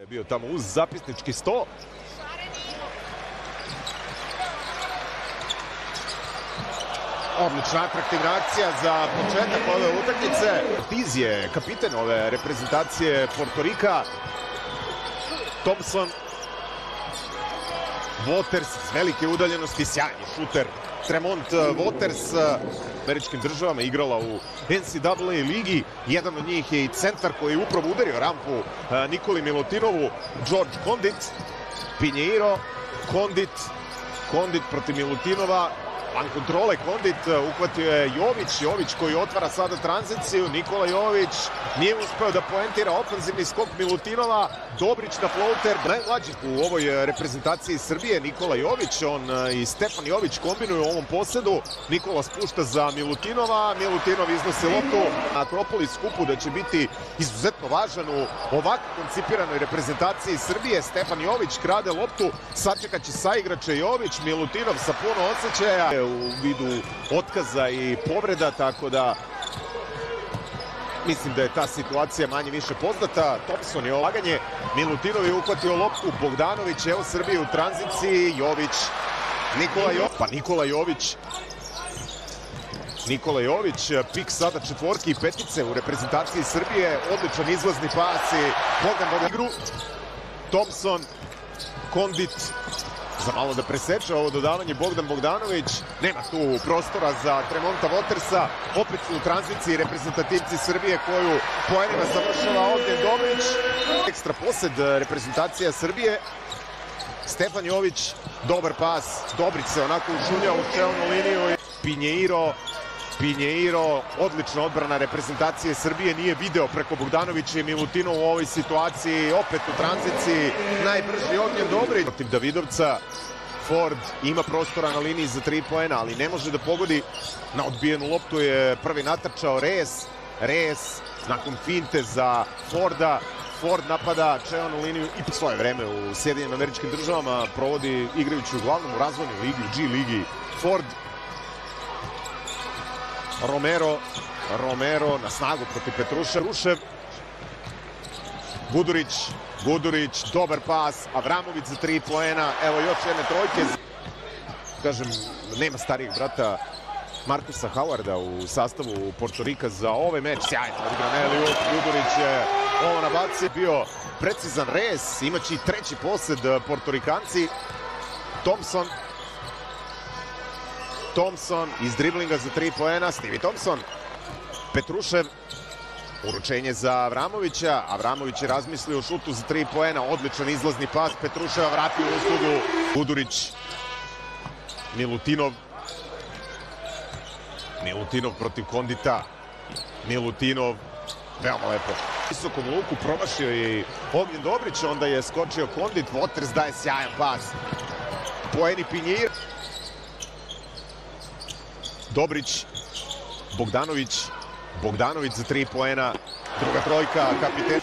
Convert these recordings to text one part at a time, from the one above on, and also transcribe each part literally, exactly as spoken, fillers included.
Bio tamo uz zapisnički sto. Odlična atraktivna akcija za početak ove utakmice. Ortiz je kapiten ove reprezentacije Portorika. Thompson. Waters s velike udaljenosti, sjajni šuter. Tremont Waters u američkim državama igrala u N C A A ligi. Jedan od njih je i centar koji je upravo udario rampu Nikoli Milutinovu. George Condit, Pinheiro, Condit, Condit protiv Milutinova. Van kontrole Condit, uhvatio je Jović, Jović koji otvara sada tranziciju, Nikola Jović nije uspeo da poentira ofanzivni skok Milutinova, Dobrić na floater, najmlađi u ovoj reprezentaciji Srbije, Nikola Jović, on i Stefan Jović kombinuju u ovom posedu, Nikola spušta za Milutinova, Milutinov iznosi loptu na Akropolis skupu da će biti izuzetno važan u ovako koncipiranoj reprezentaciji Srbije, Stefan Jović krade loptu, sačekat će saigrače Jović, Milutinov sa puno osjećaja u vidu otkaza i povreda, tako da mislim da je ta situacija manje više poznata. Thompson je olaganje, Milutinov je uhvatio loptu, Bogdanović, evo Srbije u tranziciji, Jović, Nikola Jović, pa Nikola Jović, Nikola Jović, pik sada četvorki i petice u reprezentaciji Srbije, odličan izlazni pas i Bogdan Bogdan igru, Thompson, Condit, za malo da preseče ovo dodavanje Bogdan Bogdanović, nema tu prostora za Tremonta Watersa, opet su u tranziciji reprezentativci Srbije koju poenima završava Ognjen Dobrić. Ekstra posed reprezentacija Srbije, Stefan Jović, dobar pas, Dobrić se onako ušunja u čelnu liniju, Pinheiro, Pinheiro, odlična odbrana reprezentacije Srbije, nije video preko Bogdanovića i Milutinova u ovoj situaciji, opet u tranziciji, najbrži Ognjen Dobrić protiv Davidovca. Ford ima prostora na liniji za tri poena, ali ne može da pogodi. Na odbijenu loptu je prvi natrčao Reyes, Reyes nakon finte za Forda, Ford napada čelnu liniju i po svoje vreme u Sjedinjenim Američkim Državama provodi igrajući uglavnom u razvojnoj ligi, u G ligi. Ford, Romero, Romero na snagu protiv Petrušev. Petrušev, Gudurić, Gudurić, dobar pas, Avramović za tri poena, evo još jedne trojke. Kažem, nema starijeg brata Markusa Howarda u sastavu Portorika za ovaj meč. Sjajno odigran Eliot, Gudurić je ovo nabacio, bio precizan Reyes, imaće i treći posed Portorikanci. Thompson, Thompson iz driblinga za tri poena, Stevie Thompson, Petrušev, uručenje za Avramovića, Avramović je razmislio o šutu za tri poena, odličan izlazni pas, Petruševa vratio u uslugu, Gudurić, Milutinov, Milutinov protiv Condita, Milutinov, veoma lepo. Visokom luku promašio je i Ognjen Dobrić, onda je skočio Condit, Waters daje sjajan pas, poeni Pinheiro, Dobrić, Bogdanović, Bogdanović za tri poena, druga trojka, kapiten.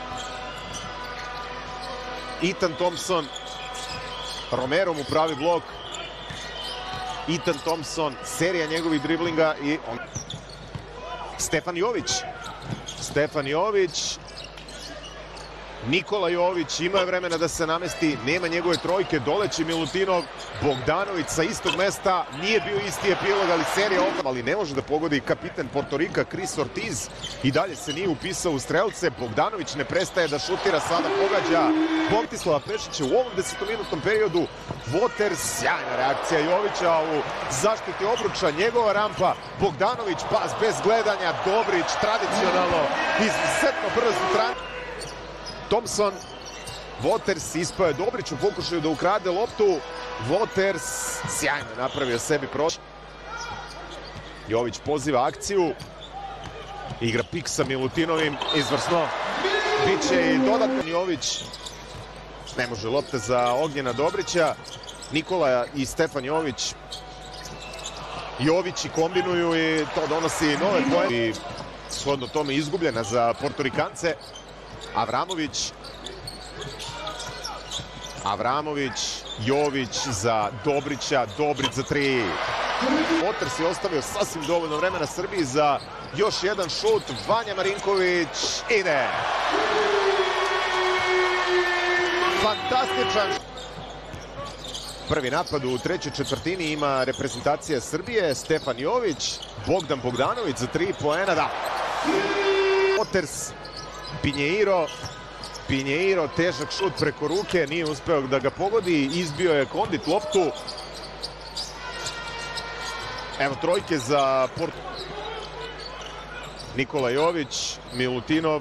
Ethan Thompson, Romero mu pravi blok, Ethan Thompson, serija njegovih driblinga i on. Stefan Jović, Stefan Jović, Nikola Jović, ima je vremena da se namesti, nema njegove trojke, doleći Milutinov, Bogdanović sa istog mesta, nije bio isti epilog, ali serija ovdje, ali ne može da pogodi kapiten Portorika Chris Ortiz, i dalje se nije upisao u strelce, Bogdanović ne prestaje da šutira, sada pogađa Bogtislava Pešića u ovom desetominutnom periodu, Waters, sjajna reakcija Jovića u zaštiti obruča, njegova rampa, Bogdanović, pas bez gledanja, Dobrić, tradicionalno, izuzetno brzo tran. Thompson, Waters ispao je Dobrić u pokušaju da ukrade loptu, Waters sjajno napravio sebi prošlo. Jović poziva akciju, igra pik sa Milutinovim, izvrsno, biće i dodatno. Jović, ne može lopta za Ognjena Dobrića, Nikola i Stefan Jović, Jovići kombinuju i to donosi nove poene i shodno tome izgubljena za Portorikance. Avramović, Avramović, Jović za Dobrića, Dobrić za tri. Waters je ostavio sasvim dovoljno vremena Srbiji za još jedan šut. Vanja Marinković ide. fantastičan. Prvi napad u trećoj četvrtini ima reprezentacija Srbije, Stefan Jović, Bogdan Bogdanović za tri poena, da. Waters, Pinheiro, Pinheiro, težak šut preko ruke, nije uspeo da ga pogodi, izbio je Kondit loptu. Evo trojke za Port... Nikola Jović, Milutinov.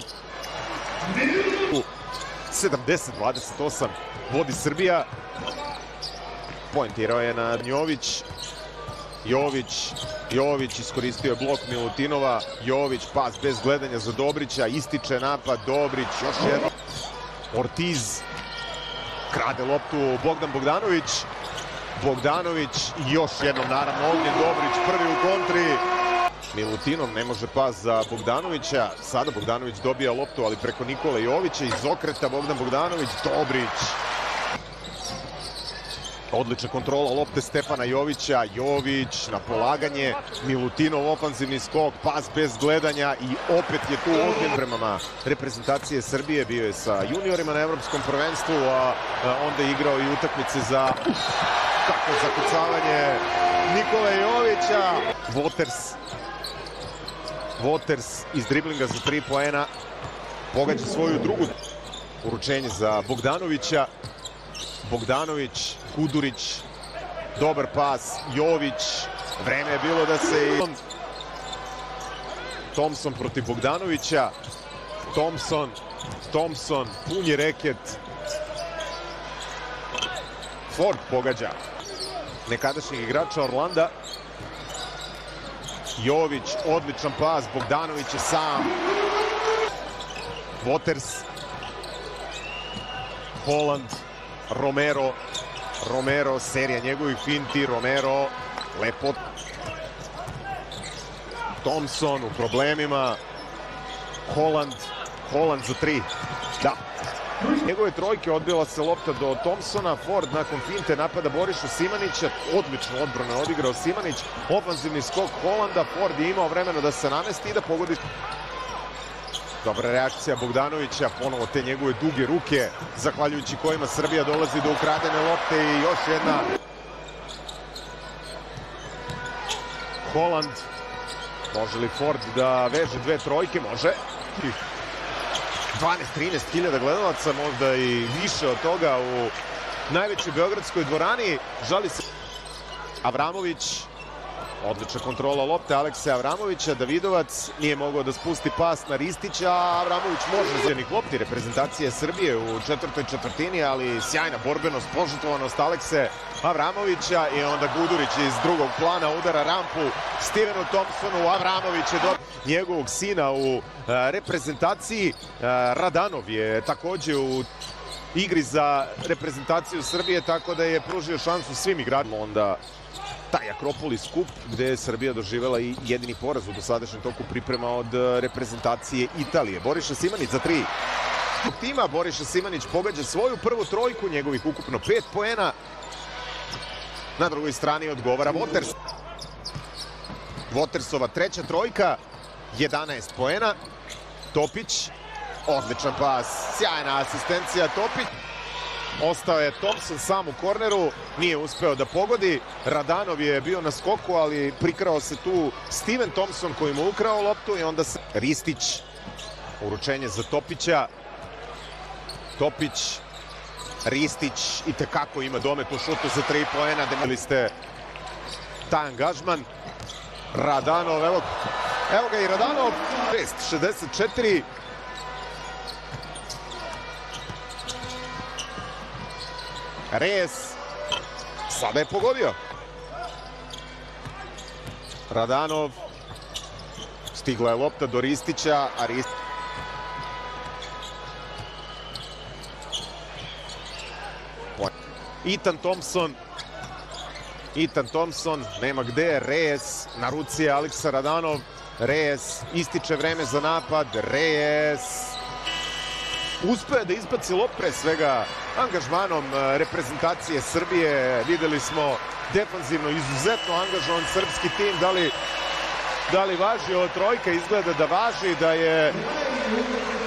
sedamdeset dvadeset osam vodi Srbija. Poentirao je na Jović. Jović, Jović iskoristio je blok Milutinova. Jović, pas bez gledanja za Dobrića. Ističe napad, Dobrić, još jedno. Ortiz krade loptu, Bogdan Bogdanović. Bogdanović i još jednom naravno Ognjen Dobrić, prvi u kontri. Milutinov ne može pas za Bogdanovića. Sada Bogdanović dobija loptu, ali preko Nikola Jovića. Iz okreta Bogdan Bogdanović, Dobrić. Odlična kontrola lopte Stefana Jovića. Jović na polaganje. Milutinov ofanzivni skok, pas bez gledanja i opet je tu Ognjen. Prema reprezentacije Srbije bio je sa juniorima na evropskom prvenstvu, a onda je igrao i utakmice za kako zakucavanje Nikola Jovića. Waters. Waters iz driblinga za tri poena. Pogađa svoju drugu. Uručenje za Bogdanovića. Bogdanović, Kudurić, dobar pas, Jović, vreme je bilo da se... Thompson protiv Bogdanovića, Thompson, Thompson, pun je reket. Ford pogađa nekadašnjeg igrača Orlanda. Jović, odličan pas, Bogdanović je sam. Waters, Holland, Romero, Romero, serija njegovih finti, Romero, lepo. Thompson u problemima, Holland, Holland za tri, da. Njegove trojke, odbila se lopta do Thompsona, Ford nakon finte napada Boriša Simanića, odlično odbrano je odigrao Simanić, ofanzivni skok Hollanda, Ford je imao vremena da se namesti i da pogodi. Dobra reakcija Bogdanovića, ponovo te njegove duge ruke, zahvaljujući kojima Srbija dolazi do ukradene lopte i još jedna. Holland, može li Ford da veže dve trojke? Može. dvanaest trinaest hiljada gledalaca, možda i više od toga u najvećoj beogradskoj dvorani. Žali se Avramović. Odlična kontrola lopte Alekse Avramovića. Davidovac nije mogao da spusti pas na Ristića. Avramović može zelenih lopti reprezentacije Srbije u četvrtoj četvrtini, ali sjajna borbenost, požrtvovanost Alekse Avramovića i onda Gudurić iz drugog plana udara rampu Stevenu Thompsonu. Avramović je dobio njegovog sina u reprezentaciji. Radanov je takođe u igri za reprezentaciju Srbije, tako da je pružio šansu svim igračima. Onda taj Akropolis kup, gde je Srbija doživela i jedini poraz u dosadašnjem toku priprema od reprezentacije Italije. Boriša Simanić za tri. Tima Boriša Simanić pogađa svoju prvu trojku, njegovih ukupno pet poena. Na drugoj strani odgovara Waters. Watersova treća trojka, jedanaest poena. Topić, odličan pas, sjajna asistencija Topić. Ostao je Thompson sam u korneru, nije uspeo da pogodi. Radanov je bio na skoku, ali prikrao se tu Steven Thompson koji mu ukrao loptu i onda se... Ristić, uručenje za Topića. Topić, Ristić, i tekako ima domet u šutu za tri poena. Demili ste taj angažman. Radanov, evo, evo ga i Radanov, šezdeset četiri. Reyes, sada je pogodio. Radanov, stigla je lopta do Ristića, a Ristić... Ethan Thompson, Ethan Thompson, nema gde, Reyes, na ruci je Aleksa Radanov, Reyes, ističe vreme za napad, Reyes... Uspeo da izbaci loptu, pre svega angažmanom reprezentacije Srbije. Videli smo defanzivno izuzetno angažovan srpski tim. Da li, da li važi ova trojka? Izgleda da važi, da je